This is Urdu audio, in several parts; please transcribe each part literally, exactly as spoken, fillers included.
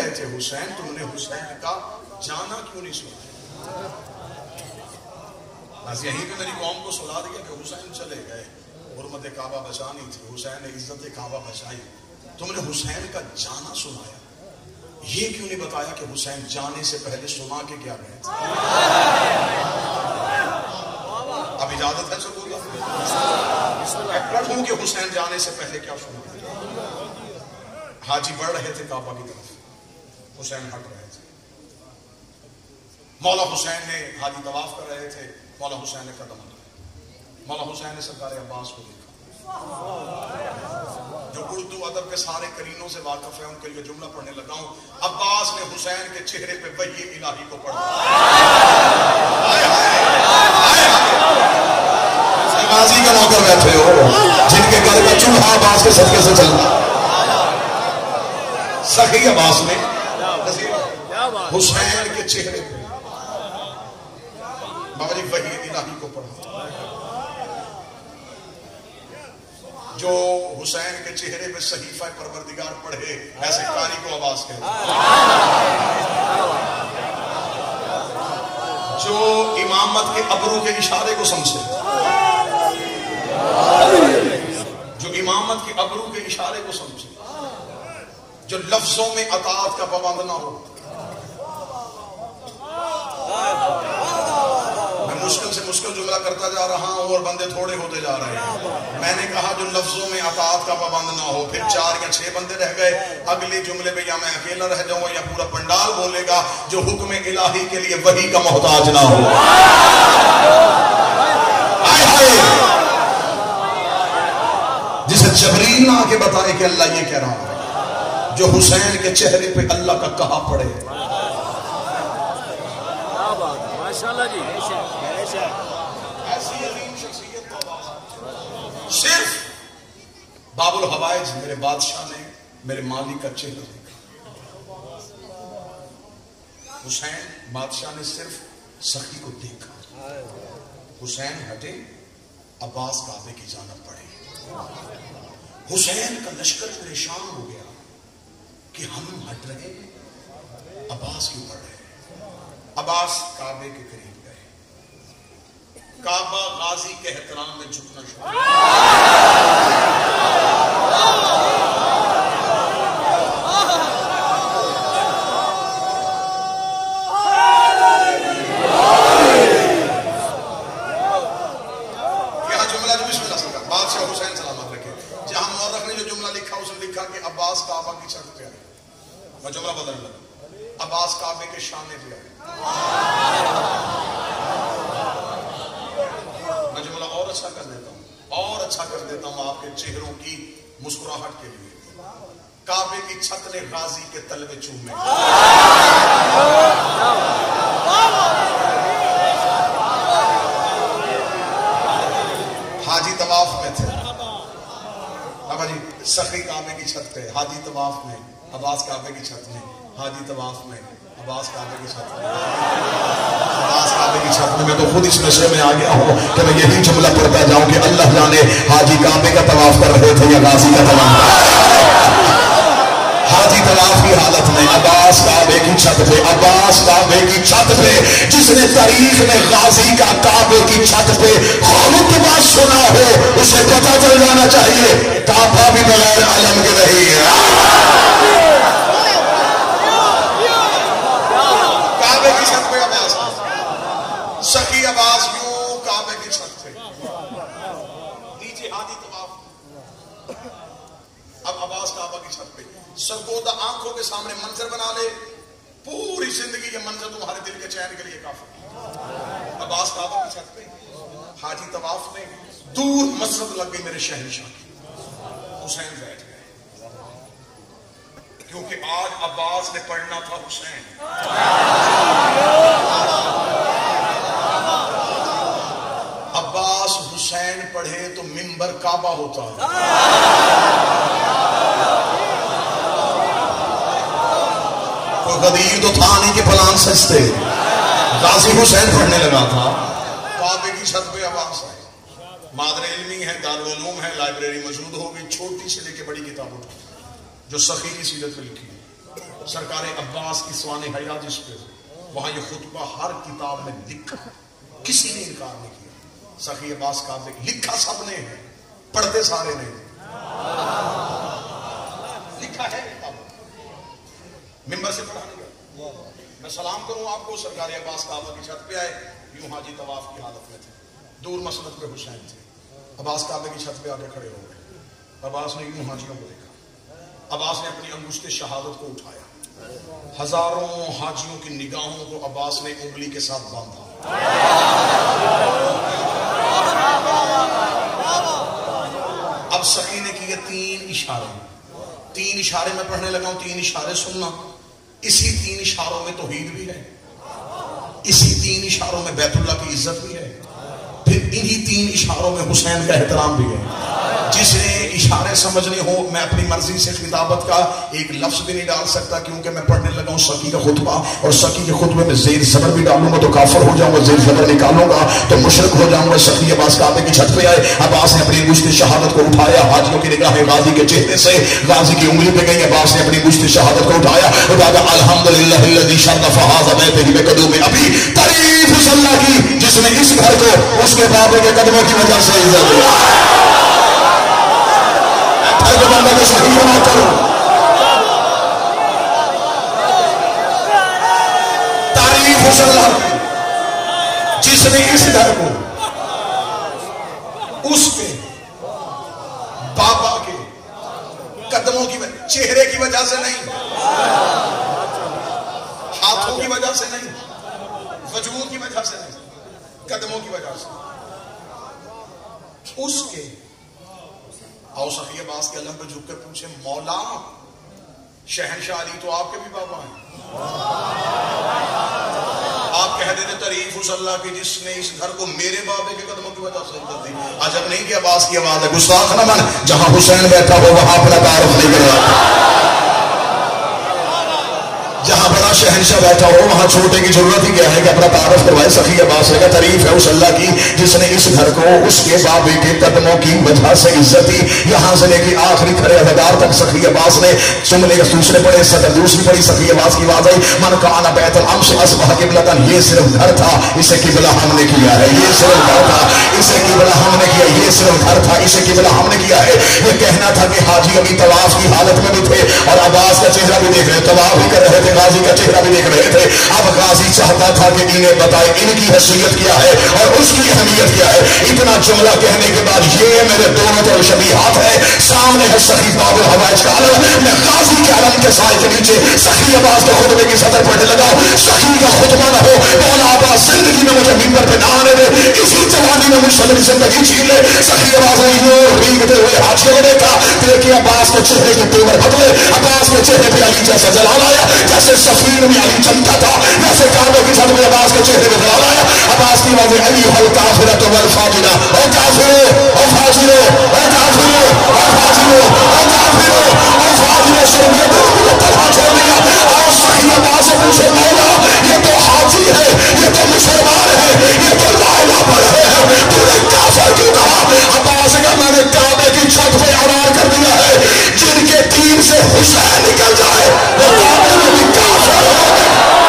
رہے تھے حسین، تم نے حسین کا جانا کیوں نہیں سنا؟ بس یہیں پہ میری قوم کو سنا دیا کہ حسین چلے گئے، حرمت کعبہ بچانی تھی، حسین نے عزت کعبہ بچائی، تم نے حسین کا جانا سنایا، یہ کیوں نہیں بتایا کہ حسین جانے سے پہلے سنا کے کیا گئے تھے؟ اب اجازت ہے سب بولا میں پڑھوں کہ حسین جانے سے پہلے کیا سنا؟ حاجی بڑھ رہے تھے کعبہ کی طرف، حسین ہٹ رہے تھے، مولا حسین نے حاجی طواف کر رہے تھے، مولا حسین نے قدم اٹھائے، مولا حسین نے سرکار عباس کو دیکھا، جو اردو ادب کے سارے کرینوں سے واقف ہے ان کے لیے جملہ پڑھنے لگا ہوں۔ عباس نے حسین کے چہرے پہ وحی الہی کو پڑھا، غازی کا نوکر بیٹھے ہو جن کے گھر کا چولہا عباس کے صدقے سے چلتا، سخی عباس نے حسین کے چہرے پہ بابا جی وحی الہی کو پڑھا، جو حسین کے چہرے پہ صحیفہ پروردگار پڑھے ایسے قاری کو عباس کہتے ہیں، جو امامت کے ابرو کے اشارے کو سمجھے، جو امامت کے ابرو کے اشارے کو سمجھے، جو لفظوں میں اطاعت کا پابند نہ ہو۔ میں مشکل سے مشکل جملہ کرتا جا رہا ہوں اور بندے تھوڑے ہوتے جا رہے ہیں، میں نے کہا جو لفظوں میں اطاعت کا پابند نہ ہو، پھر چار یا چھ بندے رہ گئے، اگلے جملے میں یا میں اکیلا رہ جاؤں یا پورا پنڈال بولے گا، جو حکم الہی کے لیے وحی کا محتاج نہ ہو۔ جسے جبریل نہ آ کے بتائے کہ اللہ یہ کہہ رہا ہے، جو حسین کے چہرے پہ اللہ کا کہا پڑے، ایسی عظیم شخصیت کو صرف باب الحوائج میرے بادشاہ نے میرے مالک کا چہرہ دیکھا، حسین بادشاہ نے صرف سخی کو دیکھا، حسین ہٹے، عباس کعبے کی جانب پڑے، حسین کا لشکر پریشان ہو گیا کہ ہم ہٹ رہے ہیں، عباس کیوں پڑھ رہے ہیں؟ عباس کعبے کے قریب گئے، کعبہ غازی کے احترام میں جھکنا شروع کیا جملہ جو بسم اللہ سکا بادشاہ حسین سلامت رکھے، جہاں مورخ نے جو جملہ لکھا اس نے لکھا کہ عباس کعبہ کی چھت پہ آئے، میں جملہ بدل لگا، عباس کعبے کے شانے پہ آئے، میں جملہ اور اچھا کر دیتا ہوں اور اچھا کر دیتا ہوں آپ کے چہروں کی مسکراہٹ کے لیے، کعبے کی چھت نے غازی کے تلوے چومے، حاجی طواف میں تھے، بابا جی سخی کعبے کی چھت پہ، حاجی طواف میں، عباس کعبے کی چھت میں، حاجی طواف میں، عباس کعبے کی چھت میں، عباس کعبے کی چھت میں، میں تو خود اس نشے میں آ گیا ہوں کہ میں یہی جملہ پڑھتا جاؤں کہ اللہ جانے حاجی کعبے کا طواف کر رہے تھے یا غازی کا طواف، حاجی طواف کی حالت میں، عباس کعبے کی چھت پہ، عباس کعبے کی چھت پہ، جس نے تاریخ میں غازی کا کعبے کی چھت پہ خطبہ سنا ہو اسے پتہ چل جانا چاہیے کعبہ بھی بغیر علم کے نہیں ہے۔ کعبے کی چھت پہ عباس، سخی عباس یوں کعبے کی چھت پہ، نیچے حاجی طواف، اب عباس کعبہ کی چھت پہ، سرگودہ آنکھوں کے سامنے منظر بنا لے، پوری زندگی یہ منظر تمہارے دل کے چین کے لیے کافی۔ عباس کعبہ کی چھت پہ، حاجی طواف میں، دور مسجد لگ گئی میرے شہنشاہ کی، حسین بیٹھ گئے، کیونکہ آج عباس نے پڑھنا تھا حسین، عباس حسین پڑھے تو منبر کعبہ ہوتا ہے، کوئی غدیر تو تھا نہیں کہ پلان سجتے، غازی حسین پڑھنے لگا تھا، کعبے کی چھت پہ عباس آئے، مادر علمی ہے، دارالعلوم ہے، لائبریری موجود ہوگی، چھوٹی سے لے کے بڑی کتاب اٹھا جو سخی کی سیرت پہ لکھی ہے، سرکار عباس کی سوان حیات جس پہ وہاں یہ خطبہ ہر کتاب میں لکھا، کسی نے انکار نہیں کیا. سخی عباس کا لکھا سب نے ہے، پڑھتے سارے نے، لکھا ہے کتاب، ممبر سے پڑھا نہیں. میں سلام کروں آپ کو، سرکار عباس کعبہ کی چھت پہ آئے، یوں حاجی طواف کی حالت میں تھے، دور مسند پہ حسین تھے. عباس کعبہ کی چھت پہ آ کے کھڑے ہو گئے. عباس نے یوں حاجیوں کو دیکھا، عباس نے اپنی انگشت شہادت کو اٹھایا، ہزاروں حاجیوں کی نگاہوں کو عباس نے انگلی کے ساتھ باندھا. اب سخی نے کیے تین اشارے، تین اشارے میں پڑھنے لگا ہوں، تین اشارے سننا. اسی تین اشاروں میں توحید بھی ہے، اسی تین اشاروں میں بیت اللہ کی عزت بھی ہے، پھر انہی تین اشاروں میں حسین کا احترام بھی ہے. جس نے اشارے سمجھنے ہو، میں اپنی مرضی سے خطابت کا ایک لفظ بھی نہیں ڈال سکتا، کیونکہ میں پڑھنے لگا ہوں سخی کا خطبہ، اور سخی کے خطبے میں زیر زبر بھی ڈالوں گا تو کافر ہو جاؤں گا، زیر زبر نکالوں گا تو مشرک ہو جاؤں گا. سخی عباس کعبے کی چھت پہ آئے، عباس نے اپنی انگشت شہادت کو اٹھایا، حاجیوں کی نگاہیں غازی کے چہرے سے غازی کی انگلی پہ گئی. عباس نے اپنی انگشت شہادت کو اٹھایا اور کہا الحمدللہ الذی شرف هذا بیتہ بقدوم ابی. تعریف اس اللہ کی جس نے اس گھر کو اس کے بابے کے قدموں کی وجہ سے عزت دی. تعریف اس اللہ کی جس نے اس گھر کو اس کے بابا کے قدموں کی وجہ، چہرے کی وجہ سے نہیں، ہاتھوں کی وجہ سے نہیں، وجود کی وجہ سے نہیں، قدموں کی وجہ سے اس کے. آؤ سخی عباس کے علم پہ جھک کے پوچھے، مولا شہنشاہ علی تو آپ کے بھی بابا ہیں. آپ کہہ دیتے تعریف اس اللہ کی جس نے اس گھر کو میرے بابے کے قدموں کی وجہ سے عزت دی. عجب نہیں کہ عباس کی آواز ہے گستاخ نہ من، جہاں حسین بیٹھا ہو وہاں اپنا تعارف نہیں کرواتا، جہاں بڑا شہنشاہ بیٹھا ہو وہاں چھوٹے کی ضرورت ہی کیا ہے کہ اپنا تعارف کروائے. سخی عباس نے کہا تعریف ہے اس اللہ کی جس نے اس گھر کو اس کے بابے کے قدموں کی وجہ سے عزت دی. یہاں سے لے کے آخری کھڑے عہدیدار تک سخی عباس نے جملے دوسرے پڑھے، صدر دوسری پڑھی. سخی عباس کی آواز آئی من کان بیت الامس اصبح قبلۃ. یہ صرف گھر تھا، اسے قبلہ ہم نے کیا ہے. یہ صرف گھر تھا، اسے قبلہ ہم نے کیا. یہ صرف گھر تھا، اسے قبلہ ہم نے کیا ہے. یہ کہنا تھا کہ حاجی ابھی طواف کی حالت میں بھی تھے اور عباس کا چہرہ بھی دیکھ رہے، طواف بھی کر رہے تھے، غازی کا چہرہ بھی دیکھ رہے تھے. اب غازی چاہتا تھا کہ انہیں بتائے ان کی حیثیت کیا ہے اور اس کی اہمیت کیا ہے. اتنا جملہ کہنے کے بعد یہ میرے دونوں طرف شبیہات ہے، سامنے ہے سخی باب الحوائج کا علم، میں غازی کے علم کے سائے کے نیچے سخی عباس کے خطبے کی سطر پڑھنے لگا. سخی کا خطبہ نہ ہو، مولا عباس زندگی میں مجھے ممبر پہ نہ آنے دے، اسی جوانی میں مجھ سے زندگی چھین لے. سخی عباس نے یوں ریگتے ہوئے حاجیوں کو دیکھا، دیکھیں عباس کے چہرے کے تیور بدلے، عباس کے چہرے پہ علی جیسا جلال آیا، جیسے سفیر میں علی چمکا تھا، ویسے کعبے کی چھت میں عباس کے چہرے پہ جلال آیا. عباس کی آواز علی الکافرۃ والفاجرہ، او کافرو او فاجرو او کافرو او فاجرو او کافرو او فاجرو. شریعت کو طرح چھوڑ دیا. اور سخی عباس سے پوچھے مولا یہ تو حاجی ہے، یہ تو مسلمان ہے، یہ تو لا الہ پڑھ رہے ہیں، تو نے کافر کیوں کہا؟ عباس کا میں نے کعبے کی چھت پہ اعلان کر دیا ہے جن کے دین سے حسین نکل جائے وہ کعبے میں بھی کافر ہو گئے.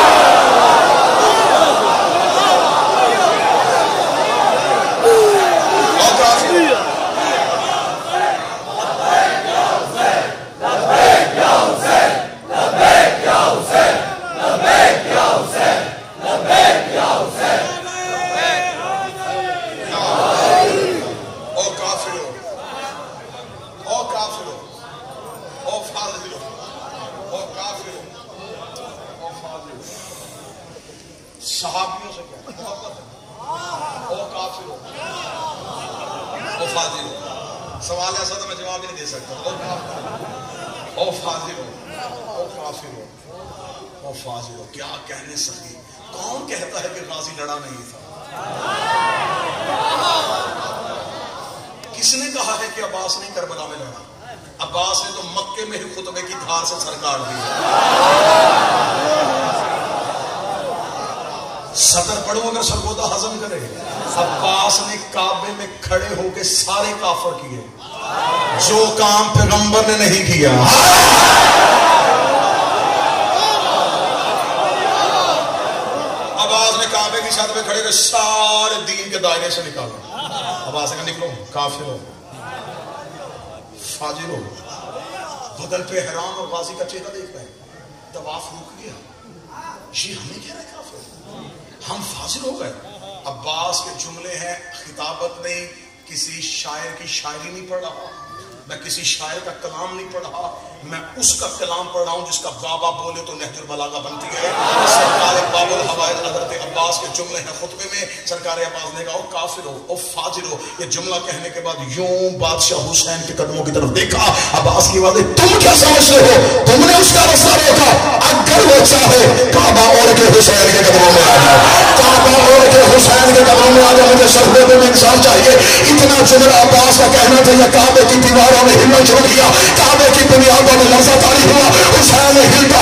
صحابیوں سے کیا محبت ہے، او کافر او فاضل. سوال ایسا تو میں جواب ہی نہیں دے سکتا. او کافر او فاضل او کافر او فاضل. کیا کہنے سخی، کون کہتا ہے کہ غازی لڑا نہیں تھا؟ کس نے کہا ہے کہ عباس نے کربلا میں لڑا؟ عباس نے تو مکے میں ہی خطبے کی دھار سے سر کاٹ دیا. سطر پڑھو اگر سرگودا ہضم کرے. عباس نے کعبے میں کھڑے ہو کے سارے کافر کیے جو کام پیغمبر نے نہیں کیا. کی چھت پہ کھڑے ہوئے سارے دین کے دائرے سے نکالو. عباس کہا نکلو کافر ہو فاجر ہو. بدل پہ حرام اور غازی کا چہرہ دیکھ رہے ہیں. طواف رک گیا. یہ ہمیں کہہ رہے کافر ہم فاضل ہو گئے. عباس کے جملے ہیں خطابت نہیں, کسی شاعر کی شاعری نہیں پڑھ رہا, میں کسی شاعر کا کلام نہیں پڑھ رہا, میں اس کا کلام پڑھ رہا ہوں جس کا بابا بولے تو نہج البلاغہ بنتی ہے. سرکار باب الحوائج حضرت عباس کے جملے ہیں خطبے میں. سرکار عباس نے کہا او کافر ہو او فاجر ہو. یہ جملہ کہنے کے بعد یوں بادشاہ حسین کے قدموں کی طرف دیکھا. عباس کی بات ہے تم کیا سمجھتے ہو, تم نے اس کا رستہ روکا. اگر وہ چاہے کعبہ اوڑھ کے حسین کے قدموں میں آ جائے, کعبہ اوڑھ کے حسین کے قدموں میں آ جائے. مجھے صدقے میں انسان چاہیے. اتنا جملہ عباس کا کہنا تھا, یہ کعبے کی دیواروں میں ہلنا چھوڑ دیا, کعبے کی بنیادوں میں لرزہ طاری ہوا. حسین نے ہلتا